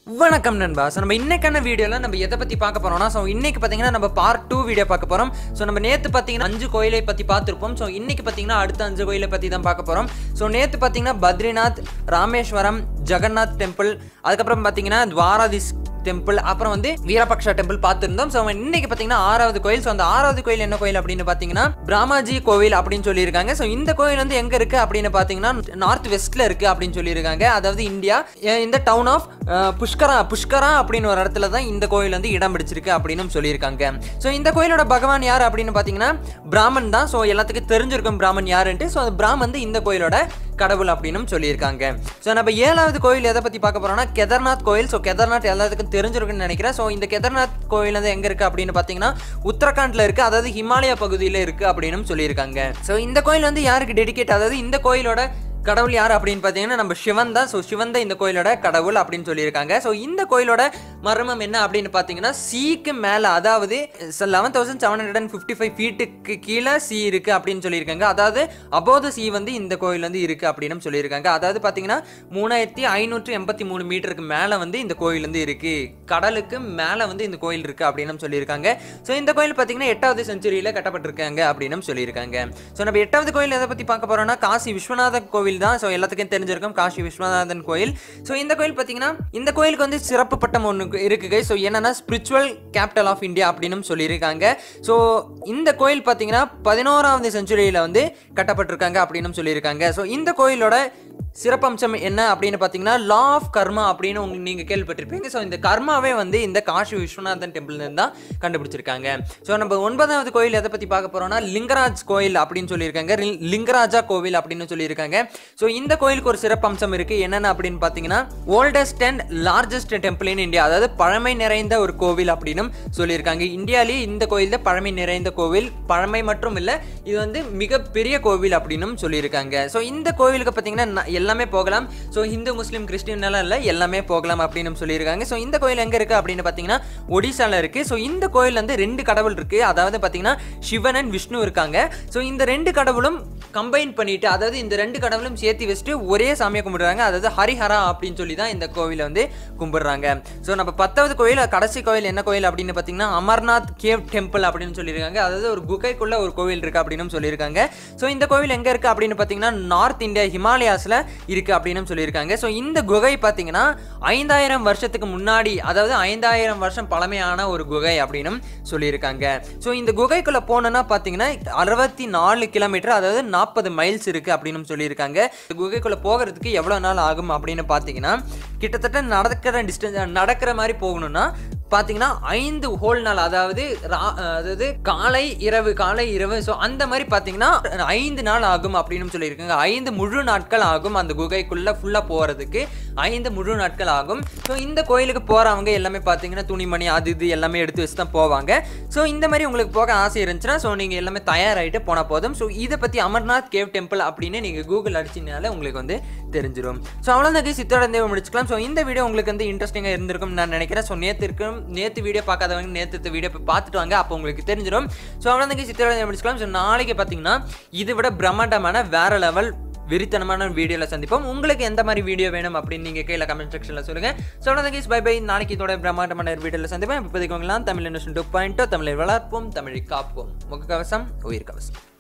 வணக்கம் நண்பா. ஸோ நம்ம இன்னைக்கான வீடியோவில் நம்ம எதை பற்றி பார்க்க போகிறோம்னா, ஸோ இன்னைக்கு பார்த்தீங்கன்னா நம்ம பார்ட் 2 வீடியோ பார்க்க போகிறோம். ஸோ நம்ம நேற்று பார்த்தீங்கன்னா 5 கோயிலை பற்றி பார்த்துருப்போம். ஸோ இன்னைக்கு பார்த்தீங்கன்னா அடுத்த 5 கோயிலை பற்றி தான் பார்க்க போகிறோம். ஸோ நேற்று பார்த்தீங்கன்னா பத்ரிநாத், ராமேஸ்வரம், ஜெகநாத் டெம்பிள், அதுக்கப்புறம் பார்த்தீங்கன்னா துவாராதிஸ் டெம்பிள், அப்புறம் வந்து வீரபக்ஷா டெம்பிள் பார்த்துருந்தோம். ஸோ இன்னைக்கு பார்த்தீங்கன்னா 6வது கோயில். ஸோ அந்த 6வது கோயில் என்ன கோயில் அப்படின்னு பார்த்தீங்கன்னா பிராமாஜி கோவில் அப்படின்னு சொல்லியிருக்காங்க. ஸோ இந்த கோயில் வந்து எங்கே இருக்குது அப்படின்னு பார்த்தீங்கன்னா நார்த் வெஸ்ட்டில் இருக்குது அப்படின்னு சொல்லியிருக்காங்க. அதாவது இந்தியா இந்த டவுன் ஆஃப் புஷ்கரா அப்படின்னு ஒரு இடத்துல தான் இந்த கோயில் வந்து இடம் பிடிச்சிருக்கு அப்படின்னு சொல்லியிருக்காங்க. ஸோ இந்த கோயிலோட பகவான் யார் அப்படின்னு பார்த்தீங்கன்னா பிராமன் தான். ஸோ எல்லாத்துக்கும் தெரிஞ்சிருக்கும் பிராமன் யாருன்ட்டு. ஸோ அந்த பிராமன் வந்து இந்த கோயிலோட கடவுள் அப்படின்னு சொல்லியிருக்காங்க. ஸோ நம்ம 7வது கோயில் எதை பற்றி பார்க்க போறோம்னா கேதார்நாத் கோயில். ஸோ கேதார்நாத் எல்லாத்துக்கும் தெரிஞ்சிருக்குன்னு நினைக்கிறேன். ஸோ இந்த கேதார்நாத் கோயில் வந்து எங்கே இருக்குது அப்படின்னு பார்த்தீங்கன்னா உத்தரகாண்டில் இருக்குது, அதாவது ஹிமாலயா பகுதியில் இருக்குது அப்படின்னு சொல்லியிருக்காங்க. ஸோ இந்த கோயில் வந்து யாருக்கு டெடிகேட், அதாவது இந்த கோயிலோட கடவுள் யார் அப்படின்னு பார்த்தீங்கன்னா நம்ம சிவன் தான். ஸோ சிவன் தான் இந்த கோயிலோட கடவுள் அப்படின்னு சொல்லியிருக்காங்க. ஸோ இந்த கோயிலோட மர்மம் என்ன அப்படின்னு பார்த்தீங்கன்னா சீக்கு மேலே, அதாவது 11,755 ஃபீட்டுக்கு கீழே சி இருக்குது அப்படின்னு சொல்லியிருக்காங்க. அதாவது அபோத சி வந்து இந்த கோயில் வந்து இருக்குது அப்படின்னு சொல்லியிருக்காங்க. அதாவது பார்த்தீங்கன்னா 3583 மீட்டருக்கு மேலே வந்து இந்த கோயில் வந்து இருக்குது, கடலுக்கு மேலே வந்து இந்த கோயில் இருக்குது அப்படின்னு சொல்லியிருக்காங்க. ஸோ இந்த கோயில் பார்த்தீங்கன்னா 8வது செஞ்சுரியில் கட்டப்பட்டிருக்காங்க அப்படின்னு சொல்லியிருக்காங்க. ஸோ நம்ம 8வது கோயில் எதை பற்றி பார்க்க போகிறோம்னா காசி விஸ்வநாதர் கோவில் தான். ஸோ எல்லாத்துக்கும் தெரிஞ்சிருக்கும் காசி விஸ்வநாதன் கோயில். ஸோ இந்த கோயில் பார்த்தீங்கன்னா இந்த கோயிலுக்கு வந்து சிறப்பு பட்டம் ஒன்று இருக்கு. ஸோ என்னன்னா ஸ்பிரிச்சுவல் கேபிட்டல் ஆஃப் இந்தியா அப்படின்னு சொல்லியிருக்காங்க. ஸோ இந்த கோயில் பார்த்தீங்கன்னா 11வது செஞ்சுரியில் வந்து கட்டப்பட்டிருக்காங்க அப்படின்னு சொல்லியிருக்காங்க. ஸோ இந்த கோயிலோட சிறப்பம்சம் என்ன அப்படின்னு பார்த்தீங்கன்னா லா ஆஃப் கர்மா அப்படின்னு நீங்கள் கேள்விப்பட்டிருப்பீங்க. ஸோ இந்த கர்மாவே வந்து இந்த காசி விஸ்வநாதன் டெம்பிள் தான் கண்டுபிடிச்சிருக்காங்க. ஸோ நம்ம 9வது கோயில் எதை பற்றி பார்க்க போகிறோம்னா லிங்கராஜ் கோயில் அப்படின்னு சொல்லியிருக்காங்க, லிங்கராஜா கோவில் அப்படின்னு சொல்லியிருக்காங்க. ஸோ இந்த கோயிலுக்கு ஒரு சிறப்பம்சம் இருக்குது. என்னென்ன அப்படின்னு பார்த்தீங்கன்னா oldest and largest temple in India, அதாவது பழமை நிறைந்த ஒரு கோவில் அப்படின்னு சொல்லியிருக்காங்க. இந்தியாவிலேயே இந்த கோயில் தான் பழமை நிறைந்த கோவில். பழமை மட்டும் இல்லை, இது வந்து மிகப்பெரிய கோவில் அப்படின்னு சொல்லியிருக்காங்க. ஸோ இந்த கோவிலுக்கு பார்த்தீங்கன்னா எல்லாமே போகலாம். ஸோ ஹிந்து முஸ்லீம் கிறிஸ்டின் எல்லாம் இல்லை, எல்லாமே போகலாம் அப்படின்னு சொல்லியிருக்காங்க. ஸோ இந்த கோயில் எங்கே இருக்குது அப்படின்னு பார்த்தீங்கன்னா ஒடிசாவில் இருக்குது. ஸோ இந்த கோயில் வந்து 2 கடவுள் இருக்குது, அதாவது பார்த்தீங்கன்னா சிவன் அண்ட் விஷ்ணு இருக்காங்க. ஸோ இந்த 2 கடவுளும் கம்பைன் பண்ணிட்டு, அதாவது இந்த 2 கடவுளும் சேர்த்து வச்சுட்டு ஒரே சாமியை கும்பிடுறாங்க, அதாவது ஹரிஹரா அப்படின்னு சொல்லி தான் இந்த கோவிலை வந்து கும்பிடுறாங்க. ஸோ நம்ம 10வது கோயில், கடைசி கோயில் என்ன கோயில் அப்படின்னு பார்த்தீங்கன்னா அமர்நாத் கேவ் டெம்பிள் அப்படின்னு சொல்லியிருக்காங்க. அதாவது ஒரு குகைக்குள்ள ஒரு கோவில் இருக்குது அப்படின்னு சொல்லியிருக்காங்க. ஸோ இந்த கோவில் எங்கே இருக்குது அப்படின்னு பார்த்தீங்கன்னா நார்த் இந்தியா ஹிமாலயாஸில் இருக்கு அப்படின்னு சொல்லியிருக்காங்க. ஸோ இந்த குகை பார்த்தீங்கன்னா 5000 வருஷத்துக்கு முன்னாடி, அதாவது 5000 வருஷம் பழமையான ஒரு குகை அப்படின்னு சொல்லியிருக்காங்க. ஸோ இந்த குகைக்குள்ள போனோம்னா பார்த்தீங்கன்னா 64 கிலோமீட்டர், அதாவது 40 மைல்ஸ் இருக்கு அப்படின்னு சொல்லியிருக்காங்க. இந்த குகைக்குள்ள போகிறதுக்கு எவ்வளோ நாள் ஆகும் அப்படின்னு பார்த்தீங்கன்னா கிட்டத்தட்ட நடக்கிற மாதிரி போகணும்னா பார்த்தீங்கன்னா 5 ஹோல் நாள், அதாவது காலை இரவு ஸோ அந்த மாதிரி பார்த்தீங்கன்னா 5 நாள் ஆகும் அப்படின்னு சொல்லியிருக்காங்க. 5 முழு நாட்கள் ஆகும் அந்த குகைக்குள்ள ஃபுல்லாக போகிறதுக்கு, 5 முழு நாட்கள் ஆகும். ஸோ இந்த கோயிலுக்கு போகிறவங்க எல்லாமே பார்த்தீங்கன்னா துணிமணி அது இது எல்லாமே எடுத்து வச்சு தான் போவாங்க. ஸோ இந்த மாதிரி உங்களுக்கு போக ஆசை இருந்துச்சுன்னா ஸோ நீங்கள் எல்லாமே தயாராகிட்டு போனால் போதும். ஸோ இதை பற்றி அமர்நாத் கேவ் டெம்பிள் அப்படின்னு நீங்கள் கூகுள் அடிச்சினால உங்களுக்கு வந்து தெரிஞ்சிடும். ஸோ அவ்வளோதான் சித்தோட முடிச்சுக்கலாம். ஸோ இந்த வீடியோ உங்களுக்கு வந்து இன்ட்ரெஸ்டிங்காக இருந்திருக்கும் நான் நினைக்கிறேன். ஸோ நேற்று வீடியோ பார்க்காதவங்க நேற்று வீடியோ போய் பார்த்துட்டு வாங்க, அப்போ உங்களுக்கு தெரிஞ்சிடும். ஸோ அவ்வளோதான் சித்தோட முடிச்சுக்கலாம். ஸோ நாளைக்கு பார்த்தீங்கன்னா இதை விட பிரம்மாண்டமான வேற லெவல் வெறித்தனமான வீடியோவில் சந்திப்போம். உங்களுக்கு எந்த மாதிரி வீடியோ வேணும் அப்படின்னு நீங்கள் கீழே கமெண்ட் செக்ஷனில் சொல்லுங்கள். ஸோ அவ்வளோதான் பை பை. நாளைக்கு இதோட பிரம்மாண்டமான வீடியோவில் சந்திப்போம். இப்போதைக்கு தமிழ் 2.0 தமிழை வளர்ப்போம், தமிழை காப்போம். முகக்கவசம் உயிர் கவசம்.